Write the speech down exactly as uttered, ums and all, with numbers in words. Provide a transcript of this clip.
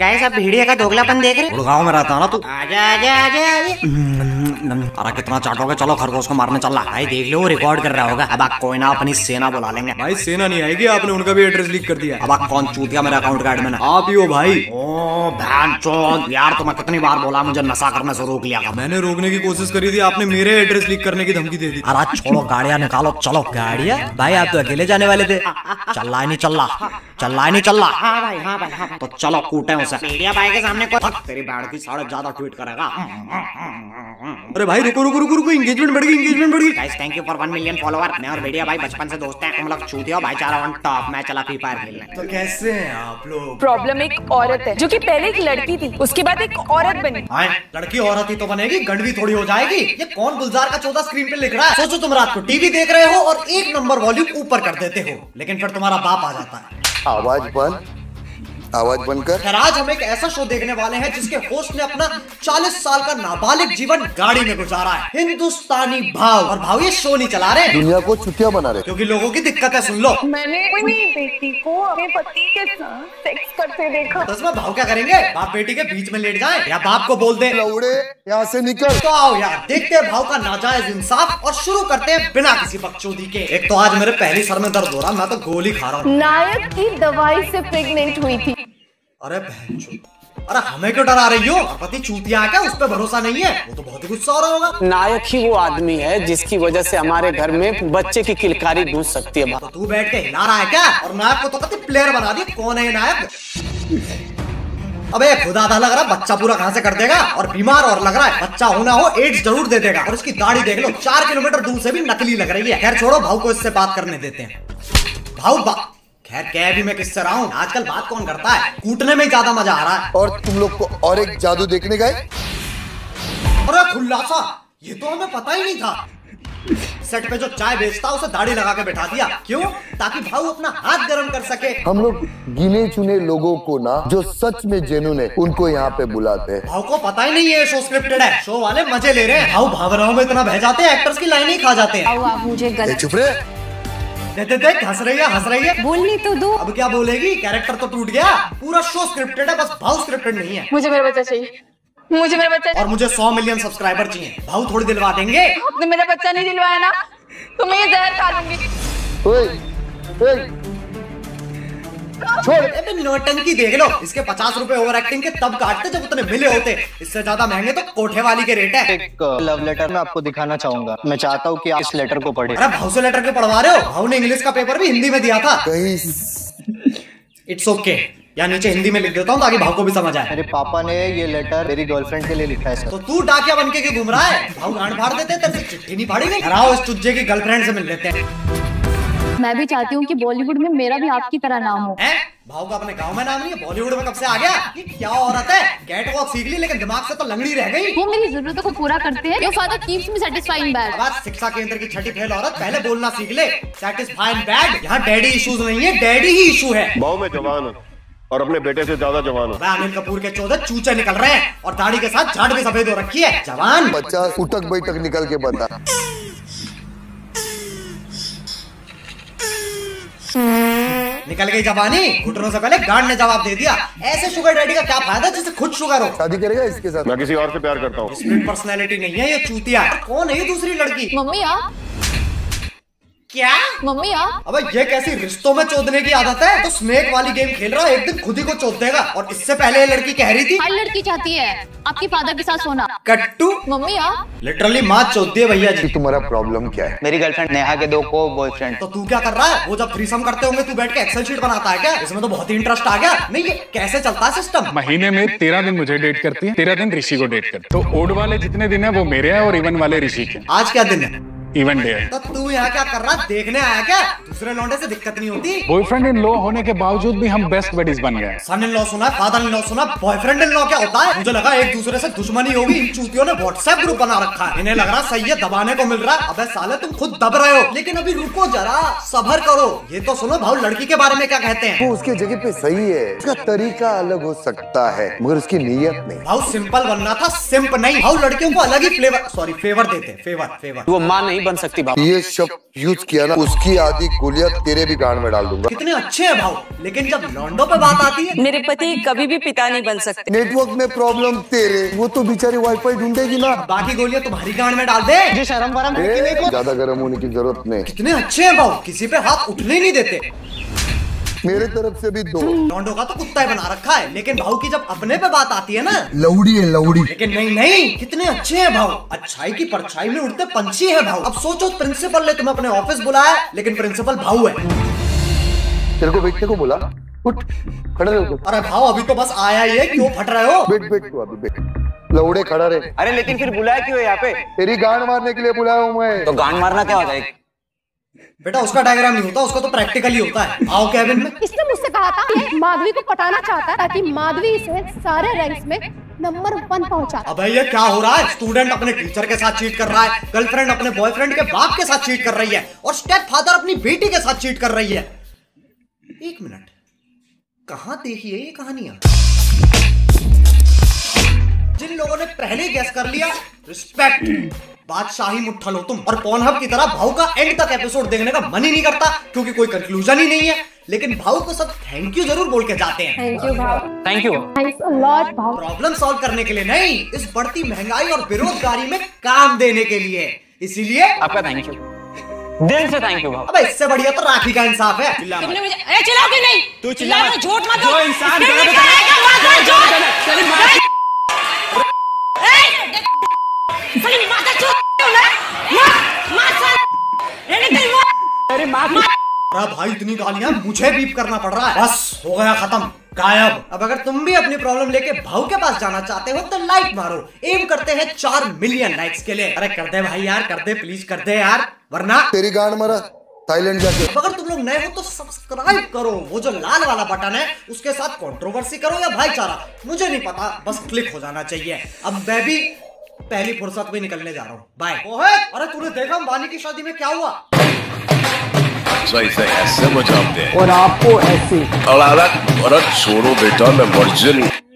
Guys आप भेड़िया का दोगलापन देख रहे हो? गाँव में रहता है ना तू। आजा आजा आजा आजा। अरे कितना चाटोगे, चलो खरगोश को मारने चल रहा। भाई देख लो रिकॉर्ड कर रहा होगा। अब आप कोई ना अपनी सेना बुला लेंगे। भाई सेना नहीं आएगी, आपने उनका भी एड्रेस लीक कर दिया। अब आप कौन चूतिया मेरा अकाउंट कार्ड में? आप ही हो भाई। ओ भैंचोद यार, तुम्हें कितनी बार बोला मुझे नशा करने से रोक लिया। मैंने रोकने की कोशिश करी थी, आपने मेरे एड्रेस लीक करने की धमकी दे दी। अरे छोड़ो, गाड़ियाँ निकालो चलो। गाड़ियाँ? भाई आप तो अकेले जाने वाले थे। चल रहा है नहीं चल रहा, चल रहा है नहीं चल रहा। हाँ भाई हाँ भाई हाँ। तो चलो कूटे उसे। मीडिया भाई के सामने कोई तेरी बैड की साढ़े ज्यादा ट्वीट करेगा। अरे भाई रुको रुको रुको रुको, एंगेजमेंट बढ़ गई, एंगेजमेंट बढ़ गई। Guys thank you for one million follower. मैं और मीडिया भाई बचपन से दोस्त हैं। तुम लोग चूतिया भाईचारा वन टॉप। मैं चला फ्री फायर खेलने। तो कैसे हैं आप लोग? प्रॉब्लम एक औरत है जो कि पहले एक लड़की थी, उसके बाद एक औरत बनी। हाँ, लड़की औरत ही तो बनेगी, गंडवी थोड़ी हो जाएगी। ये कौन गुलजार का चौदह स्क्रीन पे लिख रहा है? सोचो तुम रात को टीवी देख रहे हो और एक नंबर वॉल्यूम ऊपर कर देते हो, लेकिन फिर तुम्हारा बाप आ जाता है। आवाज बंद, आवाज बंद कर। खैर आज हम एक ऐसा शो देखने वाले हैं जिसके होस्ट ने अपना चालीस साल का नाबालिग जीवन गाड़ी में गुजारा है। हिंदुस्तानी भाव। और भाव ये शो नहीं चला रहे, दुनिया को छुट्टिया बना रहे, क्योंकि लोगों की दिक्कत है। सुन लो, मैंने अपनी बेटी को अपने पति के साथ सेक्स करते देखा। तो इसमें भाव क्या करेंगे? बाप बेटी के बीच में लेट जाए या बाप को बोल दे लौड़े यहाँ से निकल। तो आओ यार देखते हैं भाव का नाजायज इंसाफ और शुरू करते हैं बिना किसी बकचोदी के। एक तो आज मेरे पहली सर में दर्द हो रहा, मैं तो गोली खा रहा हूँ। नायक की दवाई से प्रेग्नेंट हुई थी। अरे बहनचोद, अरे हमें क्यों डरा रही हो? पति चूतिया है क्या? उस पर भरोसा नहीं है? वो तो बहुत ही गुस्सा हो रहा होगा। नायक ही वो आदमी है जिसकी वजह से हमारे घर में बच्चे की किलकारी गूंज सकती है। तो तू बैठ के हिला रहा है क्या? और नायक को तो कहते प्लेयर बना दी। कौन है ये नायक? अबे खुदा दा लग रहा बच्चा पूरा कहां से कर देगा। और बीमार और लग रहा है, बच्चा होना हो एड्स जरूर दे देगा। और इसकी दाढ़ी देख लो, चार किलोमीटर दूर से भी नकली लग रही है। खैर छोड़ो, भाव को इससे बात करने देते हैं। भाव बा खैर कह भी मैं किससे रहा हूँ, आजकल बात कौन करता है? कूटने में ज्यादा मजा आ रहा है। और तुम लोग को और एक जादू देखने गए? अरे खुल्लासा, ये तो हमें पता ही नहीं था। सेट पे जो चाय बेचता उसे दाढ़ी लगा के बैठा दिया। क्यों? ताकि भाव अपना हाथ गर्म कर सके। हम लोग गिने चुने लोगों को ना, जो सच में जेन्युइन है, उनको यहाँ पे बुलाते हैं। भाव को पता ही नहीं है शो स्क्रिप्टेड है। शो वाले मजे ले रहे हैं। भाव भावनाओं में इतना बह जाते हैं, एक्टर्स की लाइन ही खा जाते हैं। आप मुझे गलत चुप रहे। देख देख हंस रही है, हंस रही है। बोलनी तो दो। अब क्या बोलेगी? कैरेक्टर तो टूट गया। पूरा शो स्क्रिप्टेड है, बस भाव स्क्रिप्टेड नहीं है। मुझे मेरा बच्चा चाहिए, मुझे मेरा बच्चा। और मुझे सौ मिलियन सब्सक्राइबर चाहिए। भाव थोड़ी दिलवा देंगे। आपने मेरा बच्चा नहीं दिलवाया ना, तो मैं ये जहर खा लूंगी। ओए, ओए, छोड़। अबे नौटंकी देख लो। इसके पचास रुपए ओवर एक्टिंग के तब काटते जब उतने मिले होते। इससे ज्यादा महंगे तो कोठे वाली के रेट है। एक लव लेटर मैं आपको दिखाना चाहूंगा। मैं चाहता हूँ कि आप इस लेटर को पढ़ें। अरे भाव से लेटर के पढ़वा रहे हो? भाव ने इंग्लिश का पेपर भी हिंदी में दिया था। कहीं इट्स ओके, या नीचे हिंदी में लिख देता हूँ ताकि भाव को भी समझ आए। मेरे पापा ने ये लेटर मेरी गर्लफ्रेंड के लिए लिखा है सर। तो तू डाकिया बन के क्यों घूम रहा है? भाव गांड फाड़ देते, तेरे से चिट्ठी नहीं फाड़ी गई। हराओ इस चुज्जे की गर्लफ्रेंड से मिल लेते हैं। मैं भी चाहती हूँ कि बॉलीवुड में मेरा भी आपकी तरह नाम हो। हैं? भाव का अपने गांव में नाम नहीं है, बॉलीवुड में कब से आ गया? ये क्या औरत है? कैट वॉक सीख ली लेकिन दिमाग से तो लंगड़ी रह गई। वो मेरी जरूरतों को पूरा करते हैं। Your father keeps me satisfied in bed. अब शिक्षा केंद्र की छठी फेल औरत, पहले बोलना सीख ले। Satisfied bad. यहाँ डैडी इश्यूज नहीं है, डैडी ही इशू है। भाव में जवान हूँ और अपने बेटे से ज्यादा जवान हूँ। अनिल कपूर के चौदह चूचे निकल रहे हैं और दाढ़ी के साथ झाड़ भी सफेद हो रखी है। जवान बच्चा उठक बैठक निकल के बता। निकल गई जवानी, घुटनों से पहले गांड ने जवाब दे दिया। ऐसे शुगर डैडी का क्या फायदा जिससे खुद शुगर हो? शादी करेगा इसके साथ? मैं किसी और से प्यार करता हूँ। स्प्लिट पर्सनैलिटी नहीं है ये चूतिया। कौन है ये दूसरी लड़की? मम्मी आ क्या? मम्मी आ अबे ये कैसी रिश्तों में चोदने की आदत है? तो स्नेक वाली गेम खेल रहा है, एक दिन खुद ही को चोद देगा। और इससे पहले ये लड़की कह रही थी हर लड़की चाहती है आपके फादर के साथ सोना। कट्टू मम्मी आ लिटरली माँ चोद दिए भैया जी। तुम्हारा प्रॉब्लम क्या है? मेरी गर्लफ्रेंड नेहा के दो को बॉयफ्रेंड। तो तू क्या कर रहा है? वो जब थ्रीसम करते होंगे तू बैठ के एक्सेल शीट बनाता है क्या? इसमें तो बहुत ही इंटरेस्ट आ गया। नहीं ये कैसे चलता है सिस्टम? महीने में तेरह दिन मुझे डेट करती है, तेरह दिन ऋषि को डेट करती है। तो ओड वाले जितने दिन है वो मेरे हैं और इवन वाले ऋषि के। आज क्या दिन है? इवन डे है। तो तू यहाँ क्या कर रहा? देखने आया क्या? दूसरे लौंडे से दिक्कत नहीं होती? बॉयफ्रेंड इन लॉ होने के बावजूद भी हम बेस्ट बडीज बन गए। सन इन लॉ सुना, फादर इन लॉ सुना, बॉयफ्रेंड इन लॉ क्या होता है? मुझे लगा एक दूसरे से दुश्मनी होगी। इन चूतियों ने व्हाट्सएप ग्रुप बना रखा है। इन्हें लग रहा सही है, दबाने को मिल रहा है। अबे साले तुम खुद दब रहे हो। लेकिन अभी रुको जरा, सब्र करो। ये तो सुनो भाव लड़की के बारे में क्या कहते हैं। वो उसके जगह पे सही है, उसका तरीका अलग हो सकता है मगर उसकी नीयत नहीं। भाव सिंपल बनना था, सिंप नहीं। भाव लड़कियों को अलग ही फ्लेवर सॉरी फेवर देते, फेवर फेवर वो माँ नहीं नहीं बन सकती भाव। ये शब्द यूज किया ना, उसकी आधी गोलियां तेरे भी गांड में डाल दूंगा। कितने अच्छे हैं भाव, लेकिन जब लौंडों पे बात आती है, मेरे पति कभी भी पिता नहीं बन सकते। नेटवर्क में प्रॉब्लम तेरे, वो तो बेचारी वाईफाई ढूंढेगी ना। बाकी गोलियां तुम्हारी गांड में डाल दे। जी शर्म वरम है कि नहीं को? ज्यादा गर्म होने की जरूरत नहीं। कितने अच्छे हैं भाव, किसी पे हाथ उठने नहीं देते। मेरे तरफ से भी दो। लौंडों का तो कुत्ता ही बना रखा है, लेकिन भाव की जब अपने पे बात आती है ना, लौड़ी है लौड़ी। लेकिन नहीं नहीं, कितने अच्छे हैं भाव, अच्छाई की परछाई में उड़ते पंछी है भाव। अब सोचो प्रिंसिपल ने तुम्हें अपने ऑफिस बुलाया, लेकिन प्रिंसिपल भाव है। तेरे को बैठने को बोला, उठ खड़े रहो। अरे भाव अभी तो बस आया ही है, क्यों फट रहे हो? बैठ बैठ तू अभी बैठ। लौड़े खड़ा रहे। अरे लेकिन फिर बुलाया क्यों है यहाँ पे? तेरी गांड मारने के लिए बुलाया हूँ मैं। तो गांड मारना क्या होता है? बेटा उसका डायग्राम नहीं होता, उसका तो प्रैक्टिकली होता है। आओ कैबिन में। इसने मुझसे कहा था कि माधवी को पटाना चाहता है ताकि माधवी इसे सारे रैंक्स में नंबर वन पहुंचा। अबे ये क्या हो रहा है? स्टूडेंट अपने टीचर के साथ चीट कर रहा है, गर्लफ्रेंड अपने बॉयफ्रेंड के बाप के साथ चीट कर रही है, और स्टेप फादर अपनी बेटी के साथ चीट कर रही है। एक मिनट, कहां देखी है ये कहानियां? जिन लोगों ने पहले गैस कर लिया, रिस्पेक्ट, बादशाही मुट्ठल हो तुम। और पॉर्नहब की तरह भाव का एंड तक एपिसोड देखने का मन ही नहीं करता, क्योंकि कोई कंक्लूजन ही नहीं है। लेकिन भाव को सब थैंक यू जरूर बोल के जाते हैं। थैंक यू भाव। Thank you. Thanks a lot भाव। प्रॉब्लम सॉल्व करने के लिए नहीं, इस बढ़ती महंगाई और बेरोजगारी में काम देने के लिए। इसीलिए आपका थैंक यू, दिल से थैंक यू भाव। अबे इससे बढ़िया तो राखी का इंसाफ है। तुमने मुझे अरे चिल्लाओगे नहीं? तू चिल्ला मत, झूठ मत जो इंसान गलत है, अरे माँ अरे भाई इतनी गालियां मुझे बीप करना पड़ रहा है। बस हो गया खत्म, गायब। अब अगर तुम भी अपनी प्रॉब्लम लेके भाव के पास जाना चाहते हो तो लाइक मारो। एम करते हैं चार मिलियन लाइक्स के लिए। अरे कर दे भाई यार, कर दे प्लीज, कर दे यार, वरना तेरी गांड मारा थाईलैंड जाके। अगर तुम लोग नए हो तो सब्सक्राइब करो, वो जो लाल वाला बटन है उसके साथ कंट्रोवर्सी करो या भाईचारा, मुझे नहीं पता, बस क्लिक हो जाना चाहिए। अब मैं भी पहली फुर्सत में निकलने जा रहा हूँ, बाय। अरे तूने देखा अंबानी की शादी में क्या हुआ? ऐसे मजा आते हैं और आपको ऐसी औलाद छोड़ो बेटा, मैं वर्जिन हूँ।